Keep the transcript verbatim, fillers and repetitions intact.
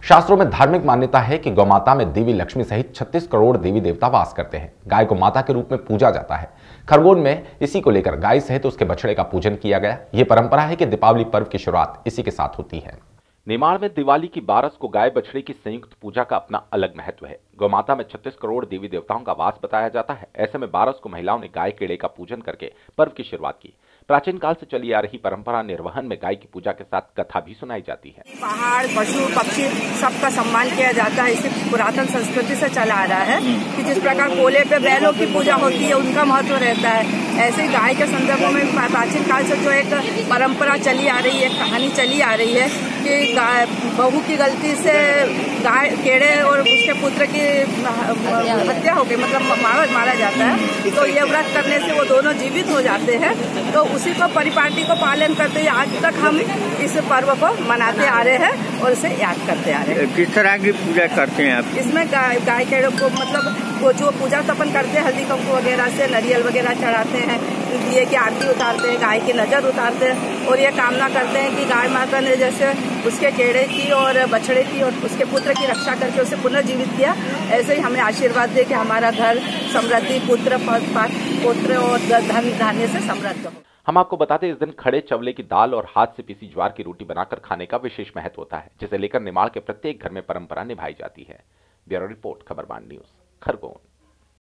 शास्त्रों में धार्मिक मान्यता है कि गौमाता में देवी लक्ष्मी सहित छत्तीस करोड़ देवी देवता वास करते हैं। गाय को माता के रूप में पूजा जाता है। खरगोन में इसी को लेकर गाय सहित उसके बछड़े का पूजन किया गया। यह परंपरा है कि दीपावली पर्व की शुरुआत इसी के साथ होती है। निमाड़ में दिवाली की बारस को गाय बछड़े की संयुक्त पूजा का अपना अलग महत्व है। गौमाता में छत्तीस करोड़ देवी देवताओं का वास बताया जाता है। ऐसे में बारस को महिलाओं ने गाय केड़े का पूजन करके पर्व की शुरुआत की। प्राचीन काल से चली आ रही परंपरा निर्वहन में गाय की पूजा के साथ कथा भी सुनाई जाती है। पहाड़, पशु, पक्षी सबका सम्मान किया जाता है। इसी पुरातन संस्कृति से चला आ रहा है कि जिस प्रकार कोले पे बैलों की पूजा होती है, उनका महत्व रहता है। ऐसे ही गाय के संदर्भ में प्राचीन काल से जो एक परंपरा चली आ रही है, कहानी चली आ रही है कि गाय बहू की गलती से गाय केड़े और उसके पुत्र की हत्या हो गई, मतलब मारा मारा जाता है, तो ये व्रत करने से वो दोनों जीवित हो जाते हैं। तो उसी को परिपाटी को पालन करते हुए आज तक हम इस पर्व को मनाते आ रहे हैं और इसे याद करते आ रहे हैं। किस तरह की पूजा करते हैं आप? इसमें गाय गाय केड़ों को मतलब वो जो पूजा तपन करते हैं, हल्दी कुंकू वगैरह से नारियल वगैरह चढ़ाते हैं, दिए की आरती उतारते हैं, गाय की नजर उतारते हैं और ये कामना करते हैं कि गाय माता ने जैसे उसके केड़े की और बछड़े की और उसके पुत्र की रक्षा करके उसे पुनर्जीवित किया, ऐसे ही हमें आशीर्वाद दे कि हमारा घर समृद्धि, पुत्र पुत्र और धन धान्य से समृद्ध हो। हम आपको बताते हैं, इस दिन खड़े चवले की दाल और हाथ से पीसी ज्वार की रोटी बनाकर खाने का विशेष महत्व होता है, जिसे लेकर निमाड़ के प्रत्येक घर में परंपरा निभाई जाती है। Bureau report, Khabarban news, Khargone.